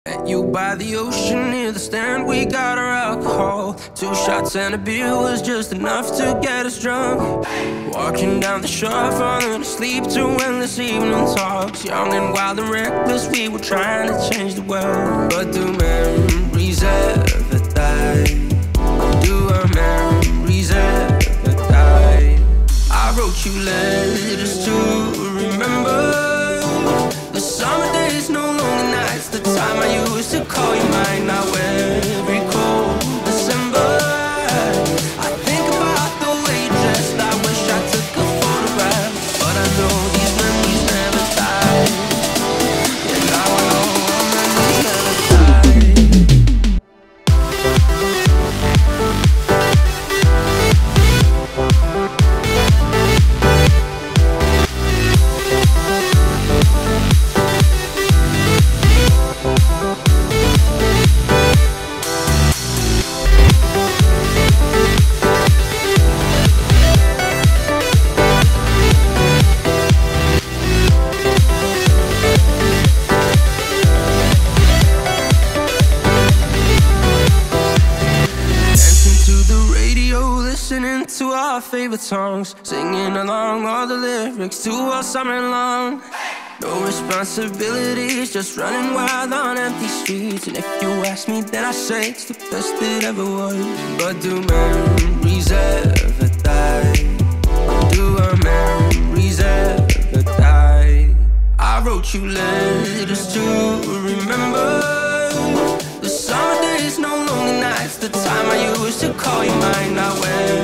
Met you by the ocean near the stand, we got our alcohol. 2 shots and a beer was just enough to get us drunk. Walking down the shore, falling asleep to endless evening talks. Young and wild and reckless, we were trying to change the world. But do memories ever die? Do our memories ever die? I wrote you letters to remember the summer days, no lonely nights, the time I used to call you mine. Now every cold December, I think about the way you dressed. I wish I took a photograph, but I know these memories never die. And I know our memories never die. Listening to our favorite songs, singing along all the lyrics to all summer long. No responsibilities, just running wild on empty streets. And if you ask me, then I say it's the best it ever was. But do memories ever die? Do our memories ever die? I wrote you letters to remember the summer days, no lonely nights, the time I used to call you mine. Now where